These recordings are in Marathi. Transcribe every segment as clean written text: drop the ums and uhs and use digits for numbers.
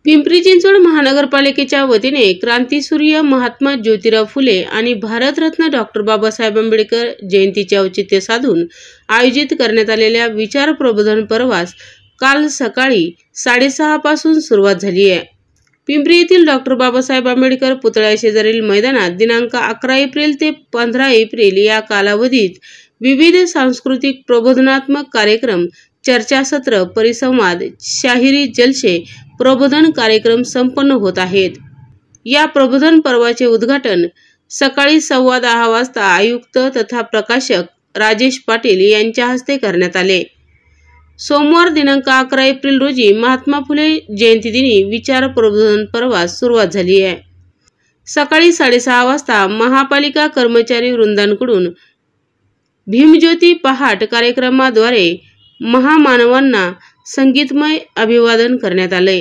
पिंपरी चिंचवड महानगरपालिकेच्या वतीने क्रांतीसूर्य महात्मा ज्योतिराव फुले आणि भारतरत्न डॉक्टर बाबासाहेब आंबेडकर जयंतीचे औचित्य साधून आयोजित करण्यात आलेल्या विचार प्रबोधन पर्वास काल सकाळी 6:30 पासून सुरुवात झाली आहे। पिंपरी येथील डॉक्टर बाबासाहेब आंबेडकर पुतळ्या शेजारील मैदानात दिनांक 11 एप्रिल ते 15 एप्रिल या कालावधीत विविध सांस्कृतिक प्रबोधनात्मक कार्यक्रम, चर्चासत्र, परिसंवाद, शाहिरी जलसे, प्रबोधन कार्यक्रम संपन्न होत आहेत। या प्रबोधन पर्वाचे उद्घाटन सकाळी 10:15 वाजता आयुक्त तथा प्रकाशक राजेश पाटील यांच्या हस्ते करण्यात आले। सोमवार दिनांक 11 एप्रिल रोजी महात्मा फुले जयंती दिनी विचार प्रबोधन पर्वास सुरुवात झाली आहे। सकाळी 6:30 वाजता महापालिका कर्मचारी वृंदांकडून भीमज्योती पहाट कार्यक्रमाद्वारे महामानवांना संगीतमय अभिवादन करण्यात आले।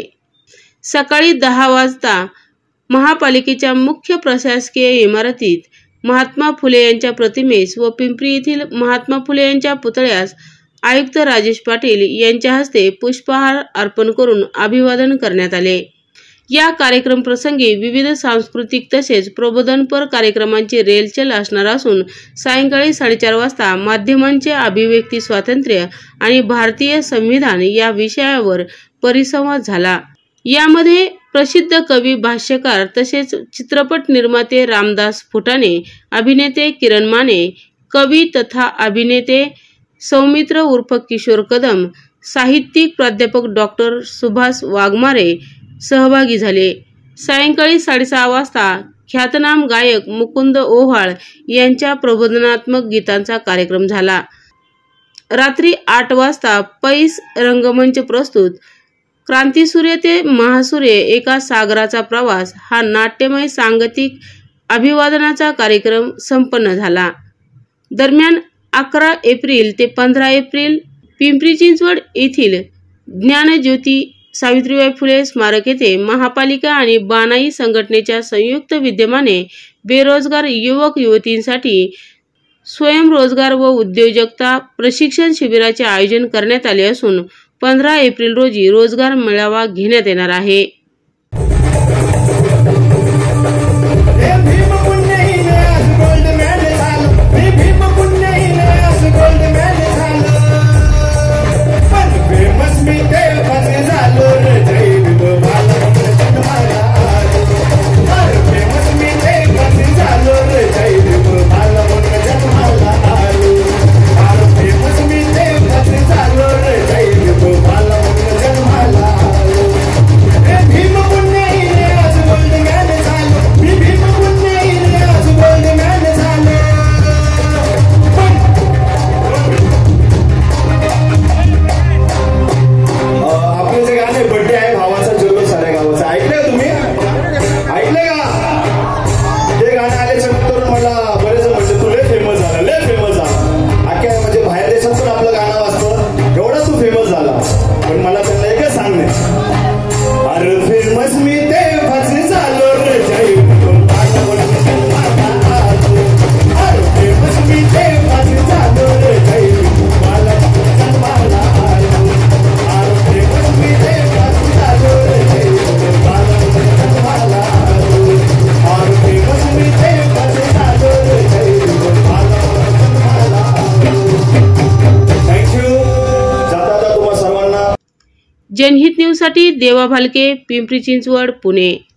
सकाळी 10 वाजता महापालिकेच्या मुख्य प्रशासकीय इमारतीत महात्मा फुले यांच्या प्रतिमेस व पिंपरी येथील महात्मा फुले यांच्या पुतळ्यास आयुक्त राजेश पाटील यांच्या हस्ते पुष्पहार अर्पण करून अभिवादन करण्यात आले। या कार्यक्रम प्रसंगी विविध सांस्कृतिक तसेच प्रबोधनपर कार्यक्रमांची रेलचेल असणार असून सायंकाळी 4:30 वाजता माध्यमांचे अभिव्यक्ती स्वातंत्र्य आणि भारतीय संविधान या विषयावर परिसंवाद झाला। यामध्ये प्रसिद्ध कवी, भाष्यकार तसेच चित्रपट निर्माते रामदास फुटाणे, अभिनेते किरण माने, कवी तथा अभिनेते सौमित्र उर्फ किशोर कदम, साहित्यिक प्राध्यापक डॉक्टर सुभाष वाघमारे सहभागी झाले। सायंकाळी 6:30 वाजता ख्यातनाम गायक मुकुंद ओव्हाळ यांच्या प्रबोधनात्मक गीतांचा कार्यक्रम झाला। रात्री 8 वाजता पैस रंगमंच प्रस्तुत क्रांतीसूर्य ते महासूर्य एका सागराचा प्रवास हा नाट्यमय सांगतिक अभिवादनाचा कार्यक्रम संपन्न झाला। दरम्यान 11 एप्रिल ते 15 एप्रिल पिंपरी चिंचवड येथील ज्ञानज्योती सावित्रीबाई फुले स्मारक येथे महापालिका आणि बानाई संघटनेच्या संयुक्त विद्यमाने बेरोजगार युवक युवतींसाठी स्वयंरोजगार व उद्योजकता प्रशिक्षण शिबिराचे आयोजन करण्यात आले असून 15 एप्रिल रोजी रोजगार मेळावा घेण्यात येणार आहे। जनहित न्यूज साठी देवा भालके, पिंपरी चिंचवड, पुणे।